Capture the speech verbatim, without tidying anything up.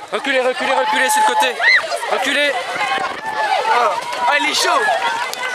Reculez, reculez, reculez sur le côté. Reculez. Ah, il est chaud.